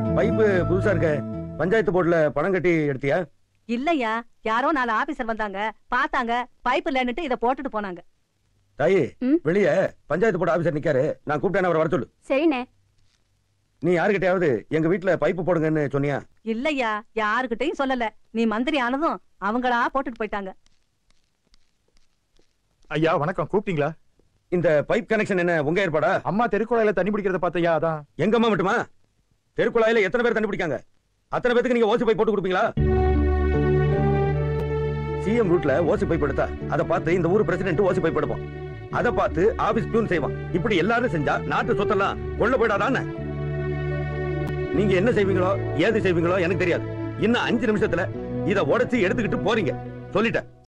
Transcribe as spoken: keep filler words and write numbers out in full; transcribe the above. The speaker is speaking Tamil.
பைப்பு புதுசா இருக்க. பஞ்சாயத்து போர்டுல பணம் கட்டி எடுத்தியா? இல்லையா, யாரோ நாலு ஆபீசர் வந்தாங்க, பார்த்தாங்க, பைப் இல்லன்னுட்டு இத போட்டுட்டு போனாங்க. தாயி, ம்? வெளிய பஞ்சாயத்து போர்டு ஆபீசர் நிக்காரு. நான் கூப்பிட்டேன், அவரை வர சொல்லு. சரிண்ணே. நீ யாருக்கிட்டயாவது எங்க வீட்டுல பைப்பு போடுங்கன்னு சொன்னியா? இல்லையா, யாருகிட்டயும் சொல்லல. நீ மந்திரி ஆனதும் அவங்களா போட்டுட்டு போயிட்டாங்க. ஐயா வணக்கம், கூப்பிட்டீங்களா? இந்த பைப் கனெக்ஷன் என்ன உங்க ஏற்பாடா? அம்மா தெருக்குழாயில தண்ணி பிடிக்கிறத பார்த்தையா, அதான். எங்க அம்மா மட்டுமா? தெருக்குழாயில எத்தனை பேர் தண்ணி பிடிக்காங்க? அத்தனை பேருக்கு நீங்க ஓசி பைப் போட்டு கொடுப்பீங்களா? சிஎம் ரூட்ல ஓசி பைப் எடுத்தா அதை பார்த்து இந்த ஊர் பிரசிடென்ட் ஓசி பைப் எடுப்போம். அதை பார்த்து ஆபீஸ் பியூன் செய்வான். இப்படி எல்லாரும் செஞ்சா நாட்டு சொத்தெல்லாம் கொள்ள போயிடாதானே? நீங்க என்ன செய்வீங்களோ ஏது செய்வீங்களோ எனக்கு தெரியாது. இன்னும் அஞ்சு நிமிஷத்துல இதை உடைச்சு எடுத்துக்கிட்டு போறீங்க. சொல்லிட்டேன்.